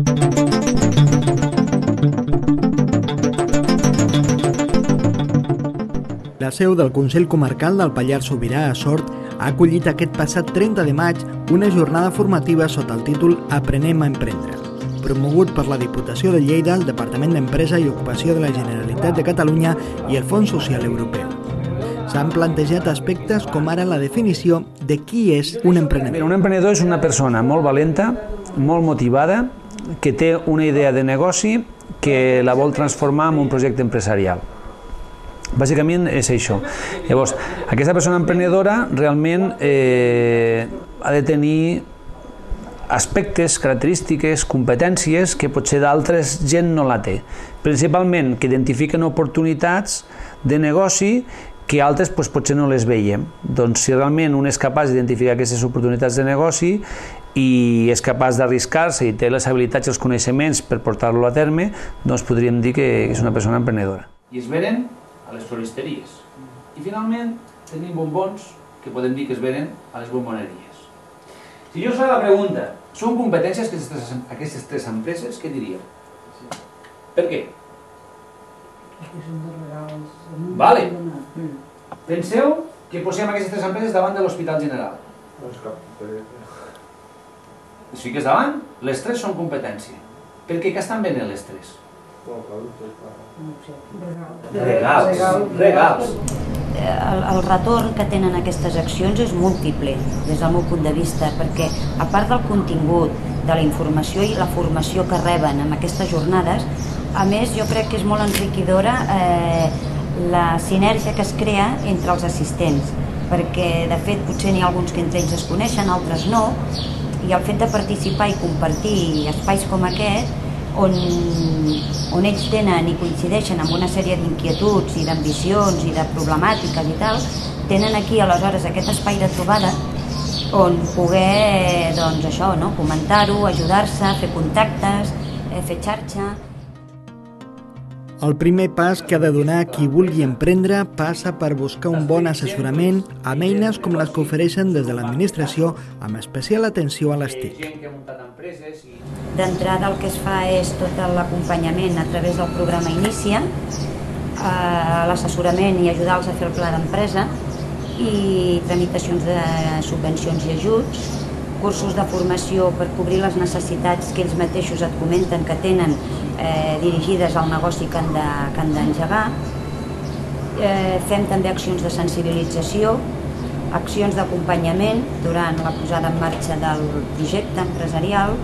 La seu del Consell Comarcal del Pallars Sobirà a Sort ha acollit aquest passat 30 de maig una jornada formativa sota el títol Aprenem a emprendre, promogut per la Diputació de Lleida, el Departament d'Empresa i Ocupació de la Generalitat de Catalunya i el Fons Social Europeu. S'han plantejat aspectes com ara la definició de qui és un emprenedor. Un emprenedor és una persona molt valenta, molt motivada, que té una idea de negoci que la vol transformar en un projecte empresarial. Bàsicament és això. Llavors, aquesta persona emprenedora realment ha de tenir aspectes, característiques, competències que potser d'altres gent no la té. Principalment que identifiquen oportunitats de negoci que altres potser no les veiem. Doncs si realment un és capaç d'identificar aquestes oportunitats de negoci i és capaç d'arriscar-se i té les habilitats i els coneixements per portar-lo a terme, doncs podríem dir que és una persona emprenedora. I es venen a les floristeries. I finalment tenim bombons que podem dir que es venen a les bomboneries. Si jo us faig la pregunta, són competències aquestes tres empreses, què diríeu? Per què? Vale. Penseu que posem aquestes tres empreses davant de l'Hospital General. Les fiques davant, les tres són competència. Per què estan venent les tres? Regals. El retorn que tenen aquestes accions és múltiple, des del meu punt de vista, perquè a part del contingut, de la informació i la formació que reben en aquestes jornades, a més jo crec que és molt enriquidora la sinergia que es crea entre els assistents, perquè de fet potser n'hi ha alguns que entre ells es coneixen, altres no, i el fet de participar i compartir espais com aquest, on ells tenen i coincideixen amb una sèrie d'inquietuds i d'ambicions i de problemàtiques i tal, tenen aquí aleshores aquest espai de trobada on poder, doncs això, comentar-ho, ajudar-se, fer contactes, fer xarxa. El primer pas que ha de donar qui vulgui emprendre passa per buscar un bon assessorament amb eines com les que ofereixen des de l'administració amb especial atenció a les TIC. D'entrada el que es fa és tot l'acompanyament a través del programa Inicia, l'assessorament i ajudar-los a fer el pla d'empresa i tramitacions de subvencions i ajuts, cursos de formació per cobrir les necessitats que ells mateixos et comenten que tenen dirigides al negoci que han d'engegar. Fem també accions de sensibilització, accions d'acompanyament durant la posada en marxa del projecte empresarial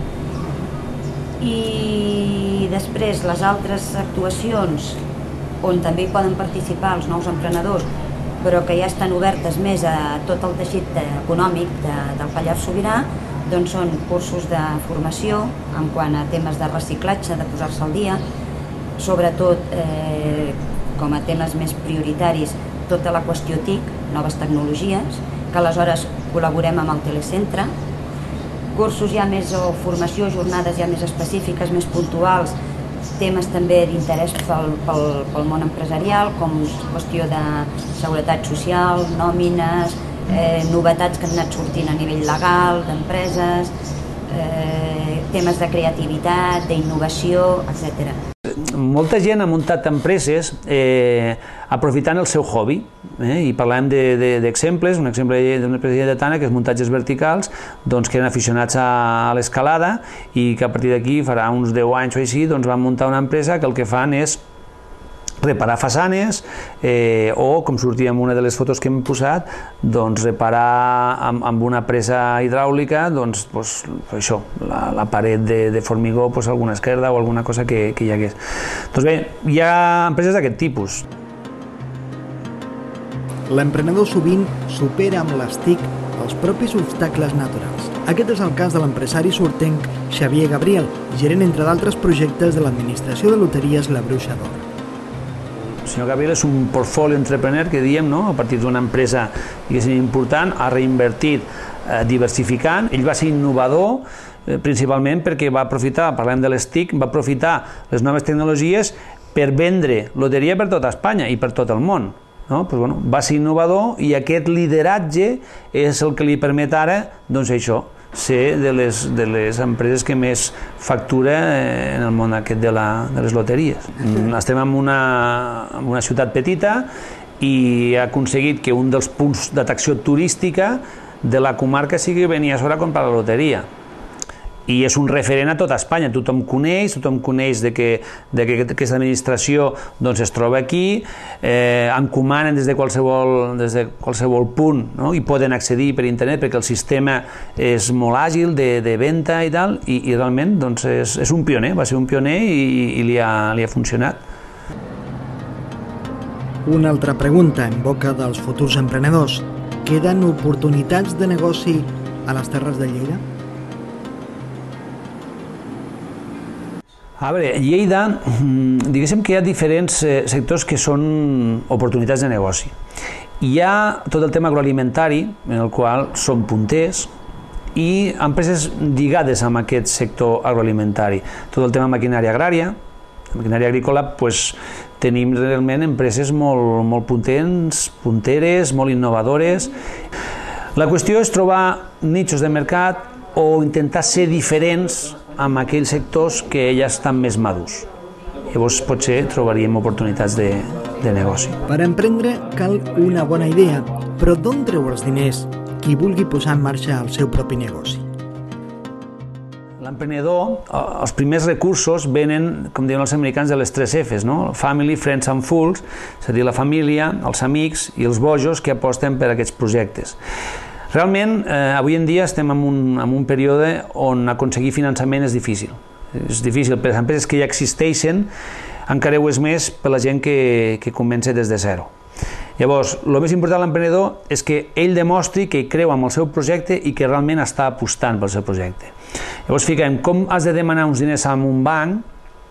i després les altres actuacions on també hi poden participar els nous emprenedors però que ja estan obertes més a tot el teixit econòmic del Pallars Sobirà, doncs són cursos de formació en quant a temes de reciclatge, de posar-se al dia, sobretot com a temes més prioritaris tota la qüestió TIC, noves tecnologies, que aleshores col·laborem amb el telecentre, cursos ja més o formació, jornades ja més específiques, més puntuals, temes també d'interès pel món empresarial, com qüestió de seguretat social, nòmines, novetats que han anat sortint a nivell legal, d'empreses, temes de creativitat, d'innovació, etc. Molta gent ha muntat empreses aprofitant el seu hobby, i parlem d'exemples, un exemple d'una empresa lleidatana que és muntatges verticals, que eren aficionats a l'escalada i que a partir d'aquí, farà uns 10 anys o així, van muntar una empresa que el que fan és reparar façanes o, com sortia en una de les fotos que hem posat, reparar amb una presa hidràulica això, la paret de formigó, alguna esquerda o alguna cosa que hi hagués. Doncs bé, hi ha empreses d'aquest tipus. L'emprenedor sovint supera amb les TIC els propis obstacles naturals. Aquest és el cas de l'empresari sortenc Xavier Gabriel, gerent entre d'altres projectes de l'administració de loteries La Bruixa d'Or. El senyor Gabriel és un portfolio entrepreneur que diem, a partir d'una empresa important, ha reinvertit diversificant. Ell va ser innovador principalment perquè va aprofitar, parlem de les TIC, va aprofitar les noves tecnologies per vendre loteria per tota Espanya i per tot el món. Va ser innovador i aquest lideratge és el que li permet ara, això, ser de les empreses que més factura en el món aquest de les loteries. Estem en una ciutat petita i ha aconseguit que un dels punts d'atracció turística de la comarca sigui venir a sobre a comprar la loteria. I és un referent a tota Espanya, tothom coneix que aquesta administració es troba aquí, encomanen des de qualsevol punt i poden accedir per internet perquè el sistema és molt àgil de venda i tal, i realment és un pioner, va ser un pioner i li ha funcionat. Una altra pregunta en boca dels futurs emprenedors. Queden oportunitats de negoci a les Terres de Lleida? A veure, Lleida, diguéssim que hi ha diferents sectors que són oportunitats de negoci. Hi ha tot el tema agroalimentari, en el qual són punters, i empreses lligades amb aquest sector agroalimentari. Tot el tema maquinària agrària, maquinària agrícola, tenim realment empreses molt punteres, molt innovadores. La qüestió és trobar nichos de mercat o intentar ser diferents amb aquells sectors que ja estan més madurs. Llavors potser trobaríem oportunitats de negoci. Per emprendre cal una bona idea, però d'on treu els diners qui vulgui posar en marxa el seu propi negoci? L'emprenedor, els primers recursos venen, com diuen els americans, de les 3 Fs, no? Family, Friends and Fools, és a dir, la família, els amics i els bojos que aposten per aquests projectes. Realment, avui en dia estem en un període on aconseguir finançament és difícil. És difícil per les empreses que ja existeixen, encara ho és més per la gent que comença des de zero. Llavors, el més important de l'emprenedor és que ell demostri que hi creu en el seu projecte i que realment està apostant pel seu projecte. Llavors, fiquem, com has de demanar uns diners a un banc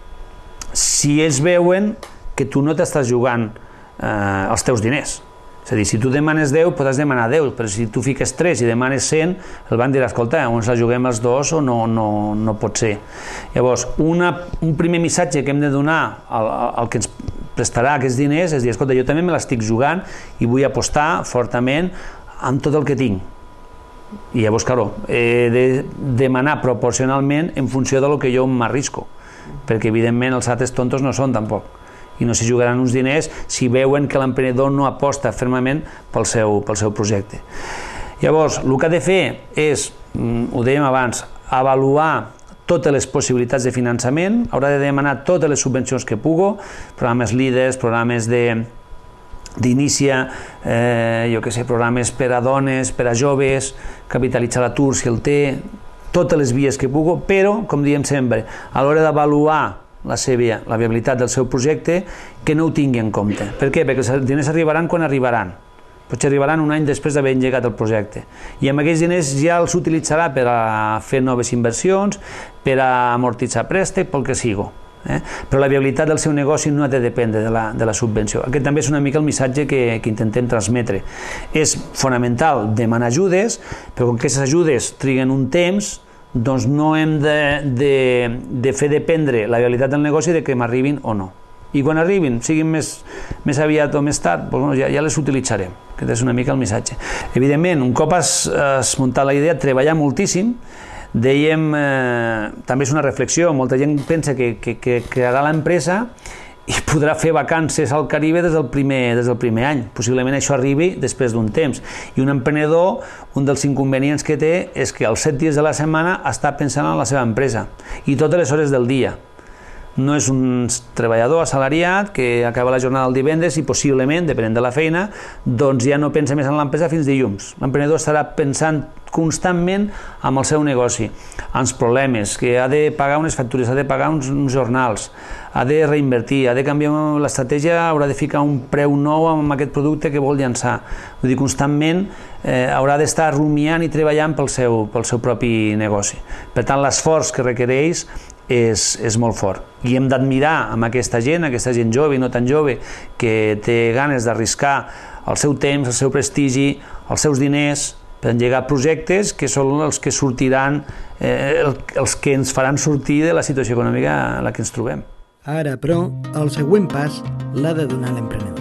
si ells veuen que tu no t'estàs jugant els teus diners? És a dir, si tu demanes 10, podràs demanar 10, però si tu fiques 3 i demanes 100, el banc dirà, escolta, o ens la juguem els dos o no pot ser. Llavors, un primer missatge que hem de donar al que ens prestarà aquests diners és dir, escolta, jo també me l'estic jugant i vull apostar fortament amb tot el que tinc. I llavors, clar, he de demanar proporcionalment en funció del que jo m'arrisco, perquè evidentment els altres tontos no són tampoc, i no s'hi jugaran uns diners si veuen que l'emprenedor no aposta fermament pel seu projecte. Llavors, el que ha de fer és, ho dèiem abans, avaluar totes les possibilitats de finançament, haurà de demanar totes les subvencions que pugui, programes líders, programes d'inicia, jo què sé, programes per a dones, per a joves, capitalitzar l'atur si el té, totes les vies que pugui, però, com diem sempre, a l'hora d'avaluar la viabilitat del seu projecte, que no ho tingui en compte. Per què? Perquè els diners arribaran quan arribaran. Potser arribaran un any després d'haver engegat el projecte. I amb aquells diners ja els utilitzarà per a fer noves inversions, per a amortitzar préstec, pel que sigui. Però la viabilitat del seu negoci no ha de dependre de la subvenció. Aquest també és una mica el missatge que intentem transmetre. És fonamental demanar ajudes, però com que aquestes ajudes triguen un temps, doncs no hem de fer dependre la viabilitat del negoci de que m'arribin o no. I quan arribin, siguin més aviat o més tard, ja les utilitzarem. Aquest és una mica el missatge. Evidentment, un cop has muntat la idea, treballar moltíssim. Dèiem, també és una reflexió, molta gent pensa que crearà l'empresa i podrà fer vacances al Caribe des del primer any. Possiblement això arribi després d'un temps. I un emprenedor, un dels inconvenients que té és que els 7 dies de la setmana està pensant en la seva empresa i totes les hores del dia. No és un treballador assalariat que acaba la jornada el divendres i possiblement, depenent de la feina, doncs ja no pensa més en l'empresa fins dilluns. L'emprenedor estarà pensant constantment amb el seu negoci, en els problemes, que ha de pagar unes factures, ha de pagar uns jornals, ha de reinvertir, ha de canviar l'estratègia, haurà de ficar un preu nou amb aquest producte que vol llançar. Vull dir, constantment haurà d'estar rumiant i treballant pel seu propi negoci. Per tant, l'esforç que requereix és molt fort. I hem d'admirar amb aquesta gent jove i no tan jove, que té ganes d'arriscar el seu temps, el seu prestigi, els seus diners, per engegar projectes que són els que sortiran, els que ens faran sortir de la situació econòmica en la que ens trobem. Ara, però, el següent pas l'ha de donar l'emprenedor.